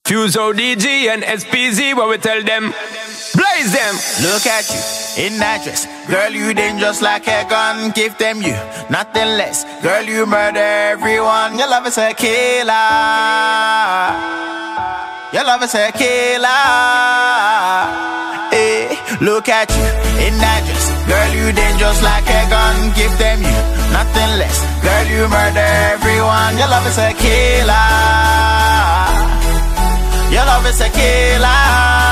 Fuse ODG and SPZ, what we tell them? Blaze them. Look at you in that dress, girl, you dangerous like a gun. Give them you nothing less, girl, you murder everyone. Your love is a killer. Your love is a killer. Hey, look at you in that dress, girl, you dangerous like a gun. Give them you nothing less, girl, you murder everyone. Your love is a killer. Your love is a killer.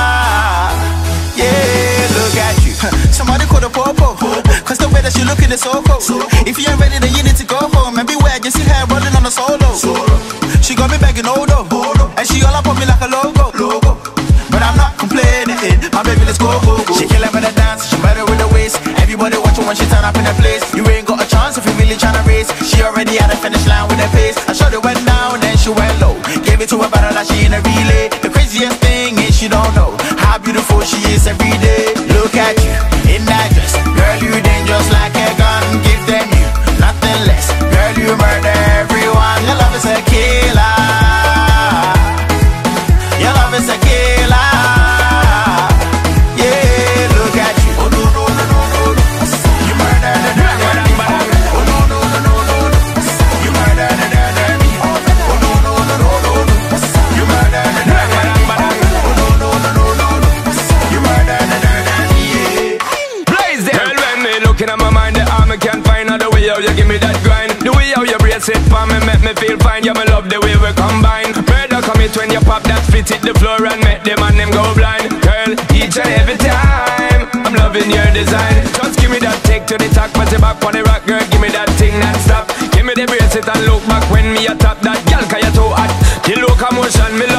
Yeah, look at you. Somebody call the popo, cause the way that she looking is so cool. If you ain't ready, then you need to go home. And beware, you see her running on a solo. She got me begging Odo, and she all up on me like a logo. But I'm not complaining, my baby, let's go. She killing with the dance, she better with the waist. Everybody watching when she turn up in the place. You ain't got a chance if you really tryna race. She already at the finish line with her pace. I shot it went down, then she went low. Gave it to her better like she in a relay. The craziest thing is she don't know how beautiful she is every day. Look at you in that dress, girl, you dangerous like a gun. Give them you nothing less, girl, you murder everyone. Your love is a killer. Your love is a killer. Yeah, look at you. Oh no no no no no. You murder the dirty. Oh no no no no no. You murder the dirty. Oh no no no no no. You murder the dirty. Oh no no no no no. You murder the dirty. Blaze them. Girl, when me looking at my mind, the arm I can't find out the way how you give me that grind. The way how you brace it for me make me feel fine. Yeah, me love the way we combine. Murder commit when you pop that spit hit the floor and make them and them go blind. Girl, each and every time I'm loving your design. Just give me that take to the top, put it back on the rock, girl. Give me that thing that stop. Give me the bracelet and look back when me a top that. Girl, 'cause you too hot. The locomotion me love.